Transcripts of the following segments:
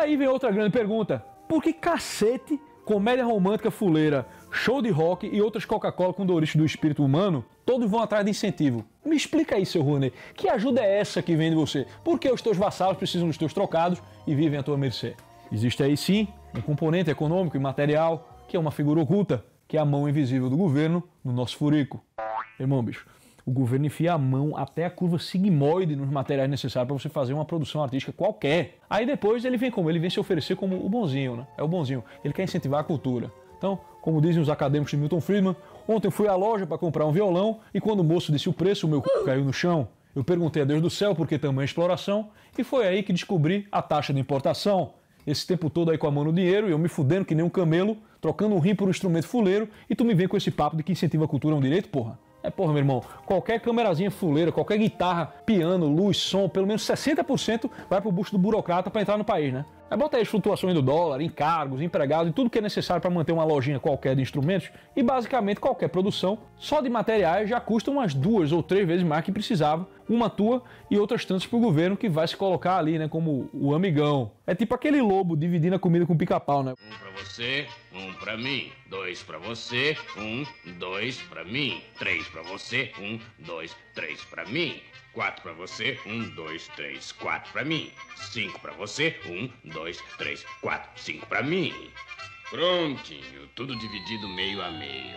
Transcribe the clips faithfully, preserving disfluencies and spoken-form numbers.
Daí vem outra grande pergunta. Por que cacete comédia romântica fuleira, show de rock e outras Coca-Cola com Doritos do espírito humano, todos vão atrás de incentivo? Me explica aí, seu Rouanet, que ajuda é essa que vem de você? Por que os teus vassalos precisam dos teus trocados e vivem à tua mercê? Existe aí sim um componente econômico e material, que é uma figura oculta, que é a mão invisível do governo no nosso furico. Irmão, bicho, o governo enfia a mão até a curva sigmoide nos materiais necessários para você fazer uma produção artística qualquer. Aí depois ele vem como? Ele vem se oferecer como o bonzinho, né? É o bonzinho. Ele quer incentivar a cultura. Então, como dizem os acadêmicos de Milton Friedman, ontem eu fui à loja para comprar um violão e quando o moço disse o preço, o meu c... caiu no chão. Eu perguntei a Deus do céu por que tamanha exploração e foi aí que descobri a taxa de importação. Esse tempo todo aí com a mão no dinheiro e eu me fudendo que nem um camelo, trocando um rim por um instrumento fuleiro e tu me vem com esse papo de que incentiva a cultura é um direito, porra? É, porra, meu irmão, qualquer câmerazinha fuleira, qualquer guitarra, piano, luz, som, pelo menos sessenta por cento vai pro bucho do burocrata para entrar no país, né? Aí bota aí as flutuações do dólar, encargos, empregados e tudo que é necessário para manter uma lojinha qualquer de instrumentos e basicamente qualquer produção, só de materiais já custa umas duas ou três vezes mais que precisava, uma tua e outras tantas pro governo que vai se colocar ali, né, como o amigão. É tipo aquele lobo dividindo a comida com pica-pau, né? Um pra você, um pra mim, dois pra você, um, dois pra mim, três pra você, um, dois, três pra mim. Quatro pra você, um, dois, três, quatro pra mim. Cinco pra você, um, dois, três, quatro, cinco pra mim. Prontinho, tudo dividido meio a meio.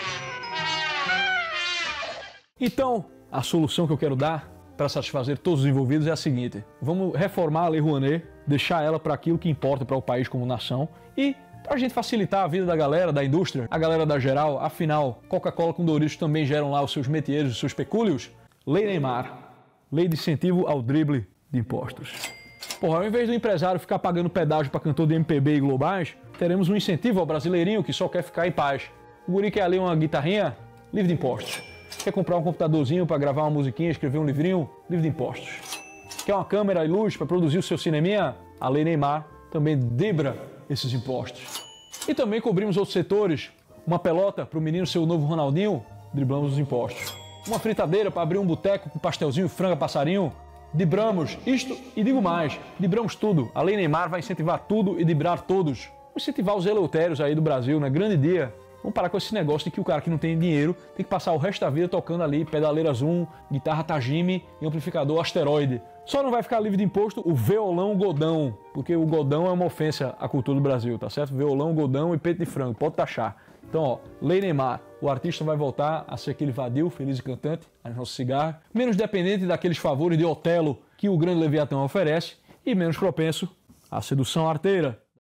Então, a solução que eu quero dar para satisfazer todos os envolvidos é a seguinte: vamos reformar a Lei Rouanet, deixar ela para aquilo que importa para o país como nação e para a gente facilitar a vida da galera, da indústria, a galera da geral. Afinal, Coca-Cola com Doritos também geram lá os seus métiers, os seus pecúlios. Lei Neymar, lei de incentivo ao drible de impostos. Porra, ao invés do empresário ficar pagando pedágio para cantor de M P B e globais, teremos um incentivo ao brasileirinho que só quer ficar em paz. O guri quer ali uma guitarrinha, livre de impostos. Quer comprar um computadorzinho para gravar uma musiquinha, escrever um livrinho, livre de impostos. Quer uma câmera e luz para produzir o seu cineminha? A Lei Neymar também dribla esses impostos. E também cobrimos outros setores. Uma pelota para o menino ser o novo Ronaldinho, driblamos os impostos. Uma fritadeira para abrir um boteco com pastelzinho, franga, passarinho, driblamos isto e digo mais, driblamos tudo. A Lei Neymar vai incentivar tudo e driblar todos. Vamos incentivar os eleutérios aí do Brasil, né? Grande dia. Vamos parar com esse negócio de que o cara que não tem dinheiro tem que passar o resto da vida tocando ali pedaleira Zoom, guitarra Tajime e amplificador Asteroide. Só não vai ficar livre de imposto o violão Godão, porque o Godão é uma ofensa à cultura do Brasil, tá certo? Violão, Godão e peito de frango, pode taxar. Então, ó, Lei Neymar, o artista vai voltar a ser aquele vadio, feliz e cantante, a nosso cigarro, menos dependente daqueles favores de Otelo que o grande Leviatã oferece e menos propenso à sedução arteira.